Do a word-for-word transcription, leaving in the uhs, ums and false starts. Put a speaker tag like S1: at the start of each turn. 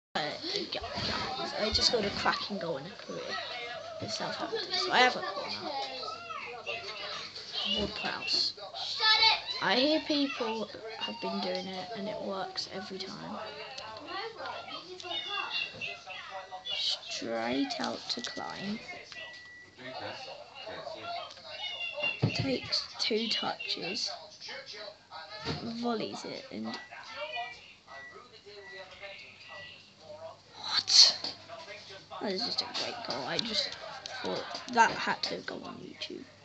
S1: Uh, guys, I just got a cracking goal in a career with Southampton, so I have a corner. Ward Prowse. I hear people have been doing it and it works every time. Straight out to Klein. Takes two touches, volleys it, and what? That is just a great goal. I just thought that had to go on YouTube.